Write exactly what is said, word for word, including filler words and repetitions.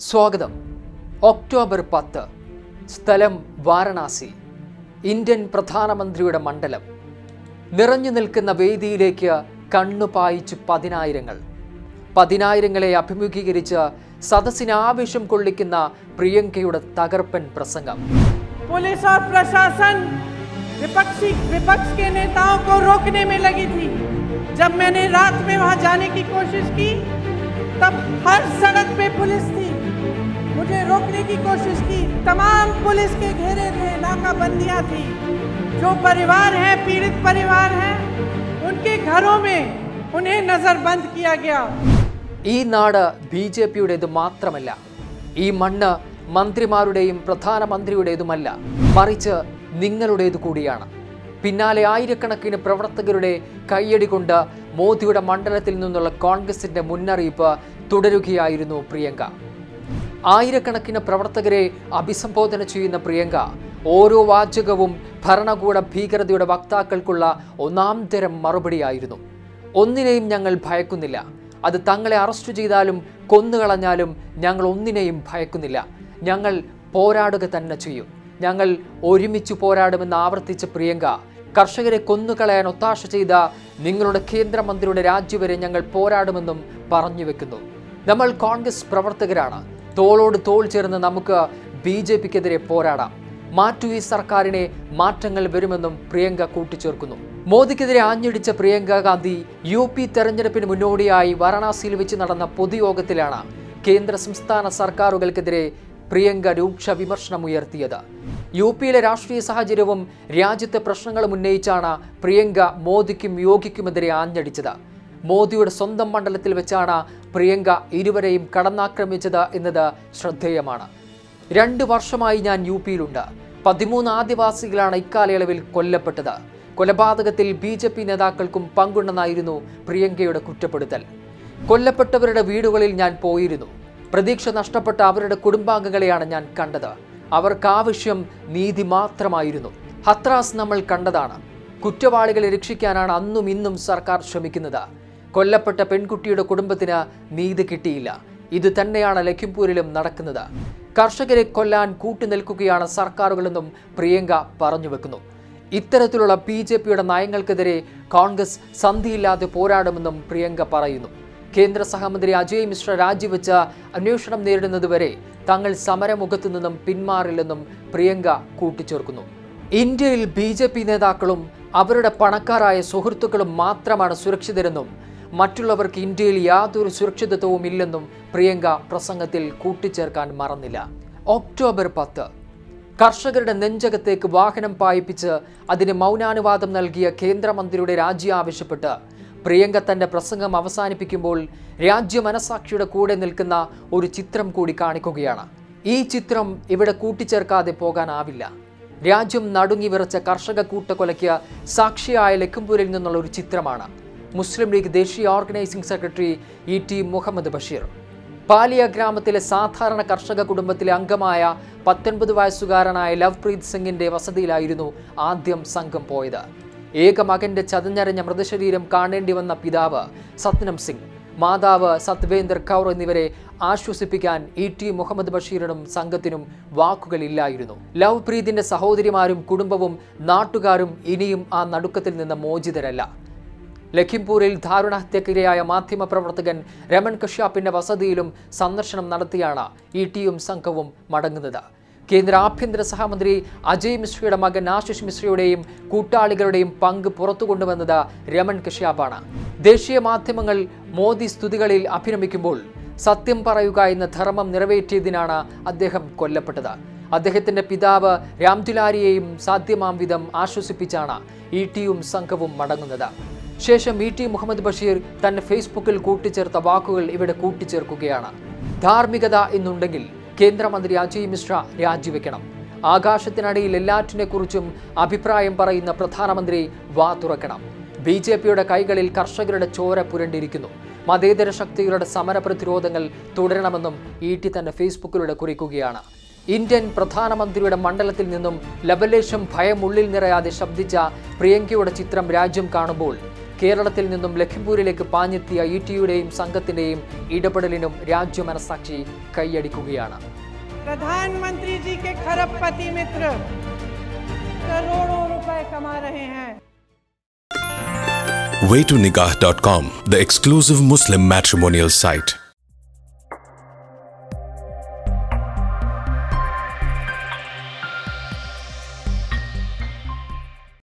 സ്വാഗതം. ഒക്ടോബർ പത്ത്, സ്ഥലം വാരണാസി, ഇന്ത്യൻ പ്രധാനമന്ത്രിയുടെ മണ്ഡലം. നിറഞ്ഞു നിൽക്കുന്ന വേദിയിലേക്ക് കണ്ണുപായിച്ചു പതിനായിരങ്ങൾ. പതിനായിരങ്ങളെ അഭിമുഖീകരിച്ച് സദസ്സിന് ആവേശം കൊള്ളിക്കുന്ന പ്രിയങ്കയുടെ തകർപ്പൻ പ്രസംഗം. पुलिस और प्रशासन विपक्षी विपक्ष के नेताओं को रोकने में लगी थी. जब मैंने रात में वहां जाने की कोशिश की तब हर सड़क पे पुलिस थी. मुझे रोकने की कोशिश की. तमाम पुलिस के घेरे थे, नाकाबंदियां थी. जो परिवार हैं, पीड़ित परिवार हैं, उनके घरों में उन्हें नजरबंद किया गया. ഈ നാട് ബി ജെ പിയുടേത് മാത്രമല്ല, ഈ മണ്ണ് മന്ത്രിമാരുടെയും പ്രധാനമന്ത്രിയുടേതുമല്ല, മറിച്ച് നിങ്ങളുടേതു കൂടിയാണ്. പിന്നാലെ ആയിരക്കണക്കിന് പ്രവർത്തകരുടെ കയ്യടി കൊണ്ട് മോദിയുടെ മണ്ഡലത്തിൽ നിന്നുള്ള കോൺഗ്രസിന്റെ മുന്നറിയിപ്പ് തുടരുകയായിരുന്നു പ്രിയങ്ക. ആയിരക്കണക്കിന് പ്രവർത്തകരെ അഭിസംബോധന ചെയ്യുന്ന പ്രിയങ്ക ഓരോ വാചകവും ഭരണകൂട ഭീകരതയുടെ വക്താക്കൾക്കുള്ള ഒന്നാം തരം മറുപടിയായിരുന്നു. ഒന്നിനെയും ഞങ്ങൾ ഭയക്കുന്നില്ല. അത് തങ്ങളെ അറസ്റ്റ് ചെയ്താലും കൊന്നുകളഞ്ഞാലും ഞങ്ങൾ ഒന്നിനെയും ഭയക്കുന്നില്ല. ഞങ്ങൾ പോരാടുക തന്നെ ചെയ്യും. ഞങ്ങൾ ഒരുമിച്ച് പോരാടുമെന്ന് ആവർത്തിച്ച പ്രിയങ്ക കർഷകരെ കൊന്നുകളയാൻ ഒത്താശ ചെയ്ത നിങ്ങളുടെ കേന്ദ്രമന്ത്രിയുടെ രാജി വരെ ഞങ്ങൾ പോരാടുമെന്നും പറഞ്ഞു വെക്കുന്നു. നമ്മൾ കോൺഗ്രസ് പ്രവർത്തകരാണ്. തോളോട് തോൾ ചേർന്ന് നമുക്ക് ബി ജെ പിക്കെതിരെ പോരാടാം. മാറ്റൂ ഈ സർക്കാരിനെ, മാറ്റങ്ങൾ വരുമെന്നും പ്രിയങ്ക കൂട്ടിച്ചേർക്കുന്നു. മോദിക്കെതിരെ ആഞ്ഞടിച്ച പ്രിയങ്ക ഗാന്ധി യു പി തെരഞ്ഞെടുപ്പിന് മുന്നോടിയായി വാരണാസിയിൽ വെച്ച് നടന്ന പൊതുയോഗത്തിലാണ് കേന്ദ്ര സംസ്ഥാന സർക്കാരുകൾക്കെതിരെ പ്രിയങ്ക രൂക്ഷ വിമർശനമുയർത്തിയത്. യു പിയിലെ രാഷ്ട്രീയ സാഹചര്യവും രാജ്യത്തെ പ്രശ്നങ്ങളും ഉന്നയിച്ചാണ് പ്രിയങ്ക മോദിക്കും യോഗിക്കുമെതിരെ ആഞ്ഞടിച്ചത്. മോദിയുടെ സ്വന്തം മണ്ഡലത്തിൽ വെച്ചാണ് പ്രിയങ്ക ഇരുവരെയും കടന്നാക്രമിച്ചത് എന്നത് ശ്രദ്ധേയമാണ്. രണ്ട് വർഷമായി ഞാൻ യു പിയിലുണ്ട്. പതിമൂന്ന് ആദിവാസികളാണ് ഇക്കാലയളവിൽ കൊല്ലപ്പെട്ടത്. കൊലപാതകത്തിൽ ബി ജെ പി നേതാക്കൾക്കും പങ്കുണ്ടെന്നായിരുന്നു പ്രിയങ്കയുടെ കുറ്റപ്പെടുത്തൽ. കൊല്ലപ്പെട്ടവരുടെ വീടുകളിൽ ഞാൻ പോയിരുന്നു. പ്രതീക്ഷ നഷ്ടപ്പെട്ട അവരുടെ കുടുംബാംഗങ്ങളെയാണ് ഞാൻ കണ്ടത്. അവർക്കാവശ്യം നീതി മാത്രമായിരുന്നു. ഹത്രാസ് നമ്മൾ കണ്ടതാണ്. കുറ്റവാളികളെ രക്ഷിക്കാനാണ് അന്നും ഇന്നും സർക്കാർ ശ്രമിക്കുന്നത്. കൊല്ലപ്പെട്ട പെൺകുട്ടിയുടെ കുടുംബത്തിന് നീതി കിട്ടിയില്ല. ഇത് തന്നെയാണ് ലഖിംപൂരിലും നടക്കുന്നത്. കർഷകരെ കൊല്ലാൻ കൂട്ടുനിൽക്കുകയാണ് സർക്കാരുകളെന്നും പ്രിയങ്ക പറഞ്ഞു വെക്കുന്നു. ഇത്തരത്തിലുള്ള ബി ജെ പിയുടെ നയങ്ങൾക്കെതിരെ കോൺഗ്രസ് സന്ധിയില്ലാതെ പോരാടുമെന്നും പ്രിയങ്ക പറയുന്നു. കേന്ദ്ര സഹമന്ത്രി അജയ് മിശ്ര രാജിവെച്ച അന്വേഷണം നേരിടുന്നതുവരെ തങ്ങൾ സമരമുഖത്തു നിന്നും പിന്മാറില്ലെന്നും പ്രിയങ്ക കൂട്ടിച്ചേർക്കുന്നു. ഇന്ത്യയിൽ ബി ജെ പി നേതാക്കളും അവരുടെ പണക്കാരായ സുഹൃത്തുക്കളും മാത്രമാണ് സുരക്ഷിതരെന്നും മറ്റുള്ളവർക്ക് ഇന്ത്യയിൽ യാതൊരു സുരക്ഷിതത്വവും ഇല്ലെന്നും പ്രിയങ്ക പ്രസംഗത്തിൽ കൂട്ടിച്ചേർക്കാൻ മറന്നില്ല. ഒക്ടോബർ പത്ത്, കർഷകരുടെ നെഞ്ചകത്തേക്ക് വാഹനം പായിപ്പിച്ച് അതിന് മൗനാനുവാദം നൽകിയ കേന്ദ്രമന്ത്രിയുടെ രാജി ആവശ്യപ്പെട്ട് പ്രിയങ്ക തന്റെ പ്രസംഗം അവസാനിപ്പിക്കുമ്പോൾ രാജ്യ മനസാക്ഷിയുടെ കൂടെ നിൽക്കുന്ന ഒരു ചിത്രം കൂടി കാണിക്കുകയാണ്. ഈ ചിത്രം ഇവിടെ കൂട്ടിച്ചേർക്കാതെ പോകാനാവില്ല. രാജ്യം നടുങ്ങി വിറച്ച കർഷക കൂട്ടക്കൊലയ്ക്ക് സാക്ഷിയായ ലഖിംപൂരിൽ നിന്നുള്ള ഒരു ചിത്രമാണ്. മുസ്ലിം ലീഗ് ദേശീയ organising secretary E T Muhammad Basheer Palia ഗ്രാമത്തിലെ സാധാരണ കർഷക കുടുംബത്തിലെ അംഗമായ പത്തൊൻപത് വയസ്സുകാരനായ ലവ്പ്രീത് സിംഗിന്റെ വസതിയിലായിരുന്നു ആദ്യം സംഘം പോയത്. ഏക മകന്റെ ചതഞ്ഞറിഞ്ഞ മൃതശരീരം കാണേണ്ടി വന്ന പിതാവ് സത്നം സിംഗ്, മാതാവ് സത്വേന്ദർ കൗർ എന്നിവരെ ആശ്വസിപ്പിക്കാൻ ഇ ടി മുഹമ്മദ് ബഷീറിനും സംഘത്തിനും വാക്കുകളില്ലായിരുന്നു. ലവ്പ്രീതിന്റെ സഹോദരിമാരും കുടുംബവും നാട്ടുകാരും ഇനിയും ആ നടുക്കത്തിൽ നിന്ന് മോചിതരല്ല. ലഖിംപൂരിൽ ദാരുണഹത്യക്കിരയായ മാധ്യമപ്രവർത്തകൻ രമൺ കശ്യപിന്റെ വസതിയിലും സന്ദർശനം നടത്തിയാണ് ഇ ടിയും സംഘവും മടങ്ങുന്നത്. കേന്ദ്ര ആഭ്യന്തര സഹമന്ത്രി അജയ് മിശ്രയുടെ മകൻ ആശിഷ് മിശ്രയുടെയും കൂട്ടാളികളുടെയും പങ്ക് പുറത്തു കൊണ്ടുവന്നത് രമൺ കശ്യപാണ്. ദേശീയ മാധ്യമങ്ങൾ മോദി സ്തുതികളിൽ അഭിനമിക്കുമ്പോൾ സത്യം പറയുക എന്ന ധർമ്മം നിറവേറ്റിയതിനാണ് അദ്ദേഹം കൊല്ലപ്പെട്ടത്. അദ്ദേഹത്തിന്റെ പിതാവ് രാംദുലാരിയെയും സാധ്യമാം വിധം ആശ്വസിപ്പിച്ചാണ് ഇ ടിയും സംഘവും മടങ്ങുന്നത്. ശേഷം ഇ ടി മുഹമ്മദ് ബഷീർ തന്റെ ഫേസ്ബുക്കിൽ കൂട്ടിച്ചേർത്ത വാക്കുകൾ ഇവിടെ കൂട്ടിച്ചേർക്കുകയാണ്. ധാർമ്മികത എന്നുണ്ടെങ്കിൽ കേന്ദ്രമന്ത്രി അജയ് മിശ്ര രാജിവെക്കണം. ആകാശത്തിനടിയിൽ എല്ലാറ്റിനെക്കുറിച്ചും അഭിപ്രായം പറയുന്ന പ്രധാനമന്ത്രി വാ തുറക്കണം. ബി ജെ പിയുടെ കൈകളിൽ കർഷകരുടെ ചോര പുരണ്ടിരിക്കുന്നു. മതേതര ശക്തികളുടെ സമര പ്രതിരോധങ്ങൾ തുടരണമെന്നും ഇ ടി തന്റെ ഫേസ്ബുക്കിലൂടെ കുറിക്കുകയാണ്. ഇന്ത്യൻ പ്രധാനമന്ത്രിയുടെ മണ്ഡലത്തിൽ നിന്നും ലബലേശം ഭയം ഉള്ളിൽ നിറയാതെ ശബ്ദിച്ച പ്രിയങ്കയുടെ ചിത്രം രാജ്യം കാണുമ്പോൾ കേരളത്തിൽ നിന്നും ലഖിംപൂരിലേക്ക് പാഞ്ഞെത്തിയ ഇ ടിയുടെയും സംഘത്തിന്റെയും ഇടപെടലിനും രാജ്യമനസാക്ഷി കൈയടിക്കുകയാണ്. प्रधानमंत्री जी के खरबपति मित्र करोड़ों रुपए कमा रहे हैं. way to nikah dot com, the exclusive Muslim matrimonial site.